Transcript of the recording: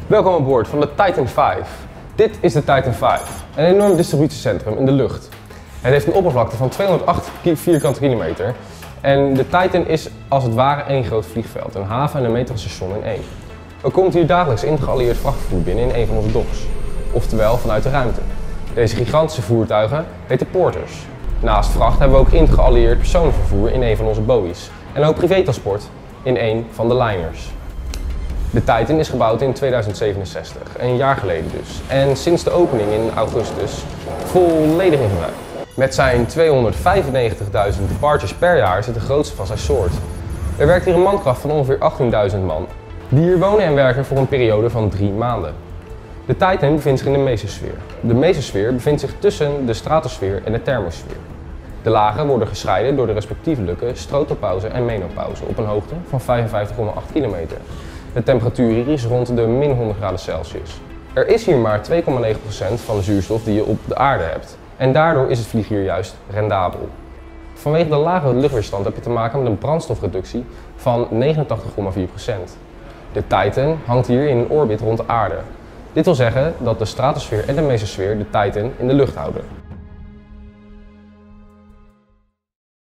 Welkom aan boord van de Titan V. Dit is de Titan V, een enorm distributiecentrum in de lucht. Het heeft een oppervlakte van 208 vierkante kilometer en de Titan is als het ware één groot vliegveld, een haven en een metrostation in één. Er komt hier dagelijks ingeallieerd vrachtvervoer binnen in een van onze docks, oftewel vanuit de ruimte. Deze gigantische voertuigen heten porters. Naast vracht hebben we ook ingeallieerd personenvervoer in een van onze Boeings en ook privétransport in een van de liners. De Titan is gebouwd in 2067, een jaar geleden dus, en sinds de opening in augustus volledig in gebruik. Met zijn 295.000 departures per jaar is het de grootste van zijn soort. Er werkt hier een mankracht van ongeveer 18.000 man, die hier wonen en werken voor een periode van 3 maanden. De Titan bevindt zich in de mesosfeer. De mesosfeer bevindt zich tussen de stratosfeer en de thermosfeer. De lagen worden gescheiden door de respectievelijke strotopauze en menopauze op een hoogte van 55,8 kilometer. De temperatuur hier is rond de min 100 graden Celsius. Er is hier maar 2,9% van de zuurstof die je op de aarde hebt. En daardoor is het vliegen hier juist rendabel. Vanwege de lage luchtweerstand heb je te maken met een brandstofreductie van 89,4%. De Titan hangt hier in een orbit rond de aarde. Dit wil zeggen dat de stratosfeer en de mesosfeer de Titan in de lucht houden.